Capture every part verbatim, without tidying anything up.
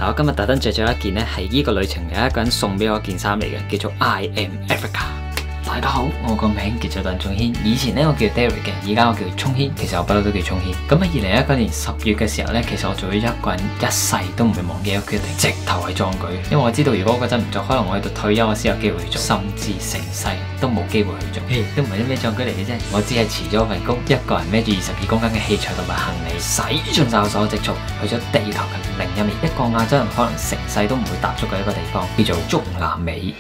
嗱，我今日特登着咗一件咧，係呢個旅程有一個人送俾我一件衫嚟嘅，叫做 I am Africa。大家好，我個名叫做鄧仲軒，以前咧我叫 Derek 嘅，而家我叫聰軒，其實我不嬲都叫聰軒。咁喺二零一九年十月嘅時候咧，其實我做咗一個人一世都唔會忘記嘅決定，直頭係壯舉。因為我知道如果嗰陣唔做，可能我喺度退休我先有機會去做，甚至成世都冇機會去做。嘿，都唔係啲咩壯舉嚟嘅啫，我只係辭咗份工，一個人孭住二十二公斤嘅器材同埋行李，使盡晒我所有積蓄，去咗地球嘅另一面，一個亞洲人可能成世都唔會踏足嘅一個地方，叫做中南美。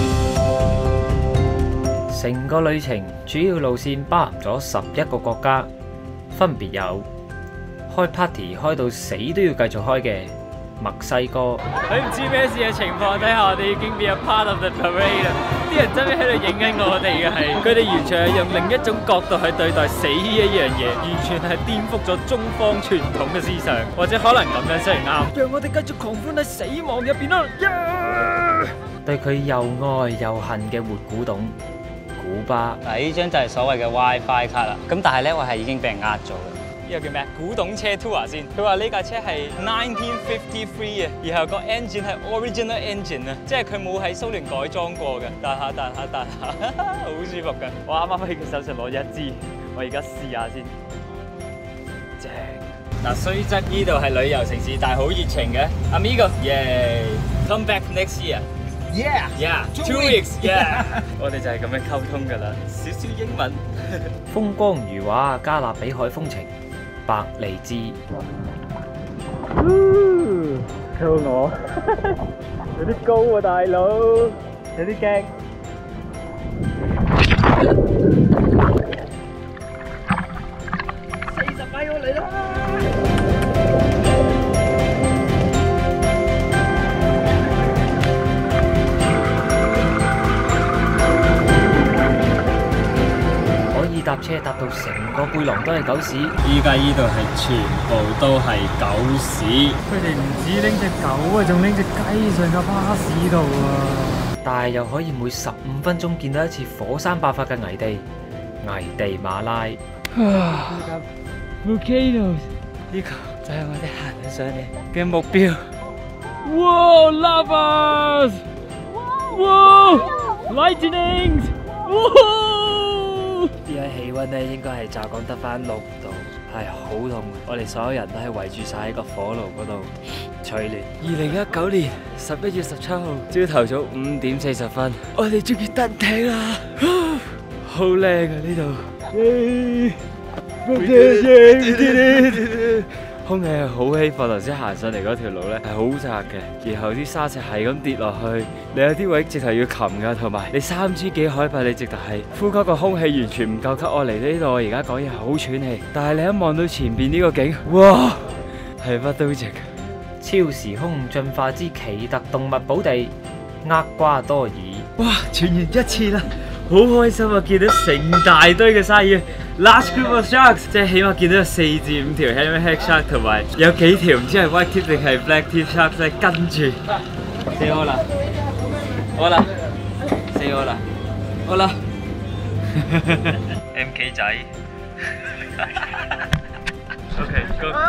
成個旅程主要路線包含咗十一個國家，分別有開 party 開到死都要繼續開嘅墨西哥。喺唔知咩事嘅情況底下，我哋已經變咗 part of the parade 啦。啲人真係喺度影緊我哋嘅係，佢哋完全係用另一種角度去對待死呢一樣嘢，完全係顛覆咗中方傳統嘅思想，或者可能咁樣先係啱。讓我哋繼續狂歡喺死亡入邊啦！對佢又愛又恨嘅活古董。古巴嗱，呢張就係所謂嘅 WiFi 卡啦。咁但係咧，我係已經俾人呃咗嘅。呢個叫咩？古董車 tour 先。佢話呢架車係nineteen fifty-three 嘅，然後個 engine 係 original engine 啊，即係佢冇喺蘇聯改裝過嘅。彈下彈下彈下，好舒服㗎。我啱啱喺佢手上攞咗一支，我而家試下先。正。嗱，雖則呢度係旅遊城市，但係好熱情嘅。Amigo，耶 ！Come back next year。Yeah, yeah, two weeks, yeah 。我哋就係咁樣溝通噶啦，少少英文。風光如畫，加勒比海風情，百利茲。靠我，有啲高啊，大佬，有啲驚。四十米我嚟啦！搭車搭到成個背囊都係狗屎，依家依度係全部都係狗屎。佢哋唔止拎隻狗啊，仲拎隻雞上架巴士度啊！但係又可以每十五分鐘見到一次火山爆發嘅危地，危地馬拉。Volcanoes 呢個就係我哋行上嚟嘅目標。哇 ！Lavas！ 哇 ！Lightnings！ 哇！而家氣溫咧應該係驟降得翻六度，係好凍。我哋所有人都係圍住晒喺個火爐嗰度取暖。二零一九年十一月十七號朝頭早五點四十分，我哋終於登頂啦！好靚啊呢度，空氣係好稀薄，頭先行上嚟嗰條路咧係好窄嘅，然後啲沙石係咁跌落去，你有啲位直頭要擒噶，同埋你三千幾海拔，你直頭係呼吸個空氣完全唔夠吸。我嚟呢度，我而家講嘢好喘氣，但係你一望到前邊呢個景，哇，係乜都值。超時空進化之奇特動物寶地厄瓜多爾，哇，傳完一次啦！好開心啊！見到成大堆嘅鯊魚 ，large group of sharks， 即係起碼見到有四至五條 hammerhead shark， 同埋有幾條唔知係 white tip 定係 black tip shark 咧跟住。死我啦！好啦，死我啦！好啦 ，M K 仔。OK go。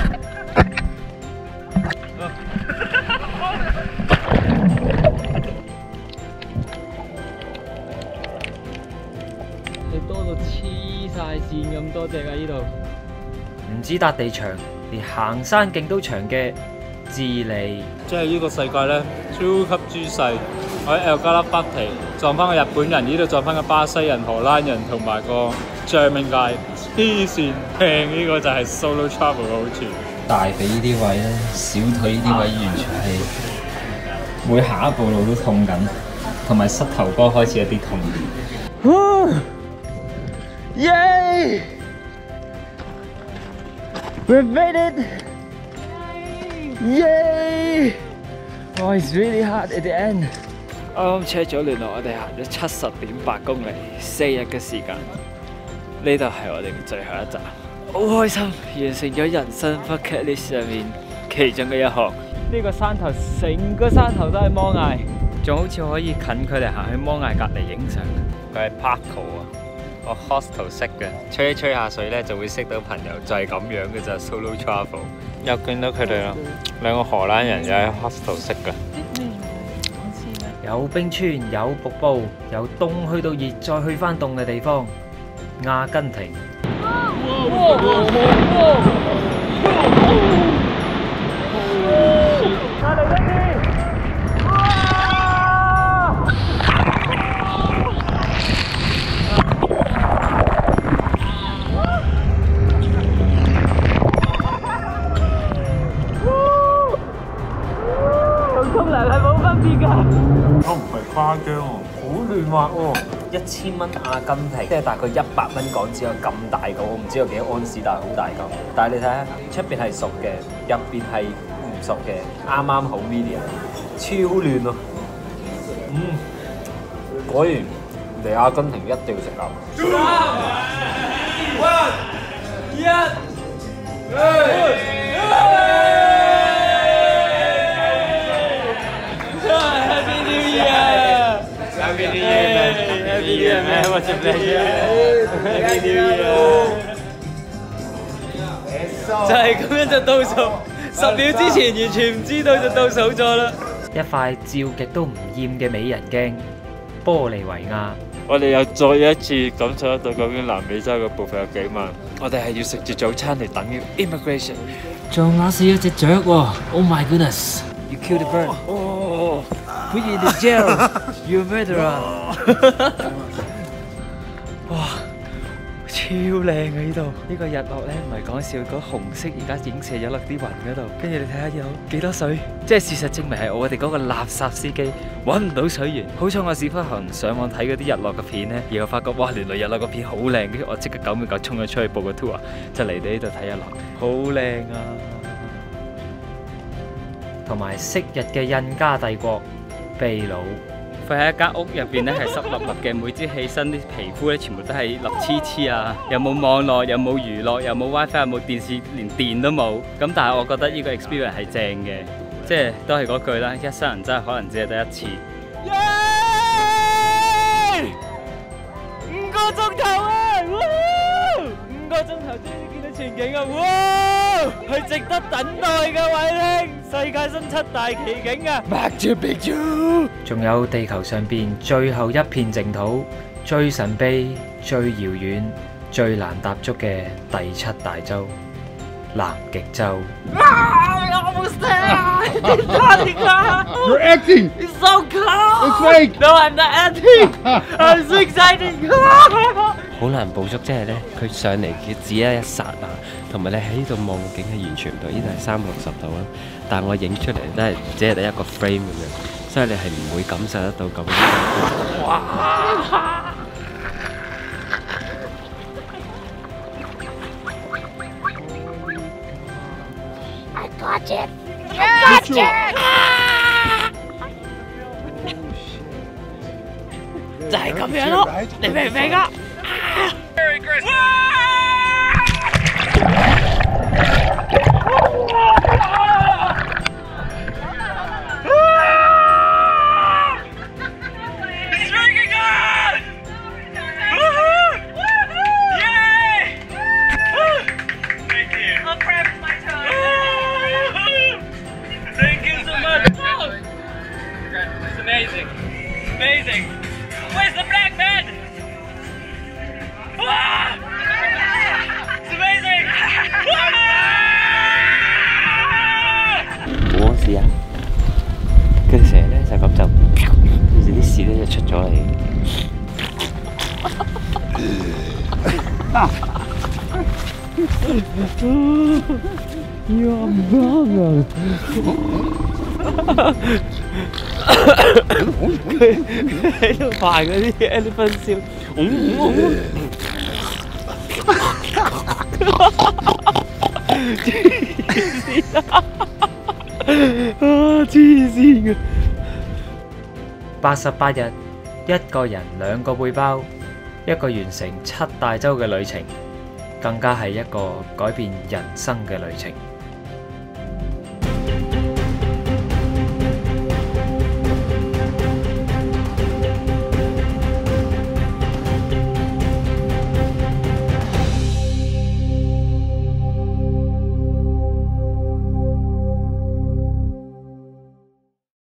多到黐晒線咁多隻啊！呢度唔止笪地長，連行山徑都長嘅智利，即係呢個世界咧超級豬細。我喺 Algarve 北皮撞翻個日本人，呢度撞翻個巴西人、荷蘭人同埋個 German guy，黐線平。呢個就係 solo travel 嘅好處。大髀呢啲位咧，小腿呢啲位完全係每下一步路都痛緊，同埋膝頭哥開始有啲痛。Yay! We've made it! Yay! Oh, it's really hard at the end. 啱啱 check 咗聯絡，我哋行咗七十點八公里，四日嘅時間。呢度係我哋嘅最後一站，好開心，完成咗人生 bucket list 上面其中嘅一項。呢個山頭成個山頭都係摩崖，仲好似可以近距離行去摩崖隔離影相。佢係 Parko 啊！我 hostel 識嘅，吹一吹下水咧就會識到朋友，就係咁樣嘅咋 solo travel。 又見到佢哋啦，兩個荷蘭人又喺 hostel 識㗎。 有冰川，有瀑布，由凍去到熱，再去翻凍嘅地方，阿根廷。沖涼係冇分別㗎。 我唔係誇張喎，好嫩滑喎。一千蚊阿根廷，即係大概一百蚊港紙有咁大個，我唔知有幾多安士，但係好大嚿。但係你睇下，出邊係熟嘅，入邊係唔熟嘅，啱啱好 medium， 超嫩咯。嗯，果然嚟阿根廷一定要食牛。一，Happy New Year, Happy New Year, man! What's your pleasure? Happy New Year! 就係咁樣就倒數，十秒之前完全唔知道就倒數咗啦。 一塊照極都唔厭嘅美人鏡，玻利維亞。 我哋又再一次感受得到究竟南美洲嘅部分有幾慢。我哋係要食住早餐嚟等於 immigration。 仲咬死咗隻雀喎 ！Oh my goodness! You killed the bird. 哦 Put you in the jail. You a murderer. 哇！超靚啊呢度，呢個日落咧唔係講笑，嗰紅色而家影射咗落啲雲嗰度，跟住你睇下有幾多水，即係事實證明係我哋嗰個垃圾司機揾唔到水源。好彩我屎忽痕上網睇嗰啲日落嘅片咧，然後發覺哇原來日落個片好靚，跟住我即刻九秒九衝咗出去報個 tour，就嚟到呢度睇日落，好靚啊！ 同埋昔日嘅印加帝國秘魯。 佢喺一間屋入邊咧係濕立立嘅，每朝起身啲皮膚咧全部都係立黐黐啊，又冇網絡，又冇娛樂，又冇 WiFi， 又冇電視，連電都冇。咁但係我覺得呢個 experience 係正嘅，即係都係嗰句啦，一生人真係可能只係得一次。耶！五個鐘頭啊！五個鐘頭終於見到全景啊！哇！係值得等待嘅偉兄，世界新七大奇景啊！Machu Picchu， 仲有地球上邊最後一片淨土、最神秘、最遙遠、最難踏足嘅第七大洲——南極洲。 You're acting. It's so cold. It's fake. No, I'm not acting. I'm so excited. 好難捕捉，即係咧，佢上嚟嘅只係一剎啊，同埋你喺呢度望景係完全唔同，呢度係三百六十度啦。但係我影出嚟都係只係得一個 frame 咁樣，所以你係唔會感受得到咁。哇 ！I got it! I got it! 就係咁樣咯，你明唔明啊？ Merry Christmas! It's working on! Yay! Thank you. Oh crap, it's my turn. Thank you so much. It's amazing. It's amazing. Where's the black man? Wow! It's amazing! Wow! 我試下，佢哋成日咧就咁就，跟住啲屎咧就出咗嚟。呀唔啱啊！佢佢喺度排嗰啲 elephant 笑，嗯嗯。黐線啊！ 八十八日，一個人兩個背包，一個完成七大洲嘅旅程，更加係一個改變人生嘅旅程。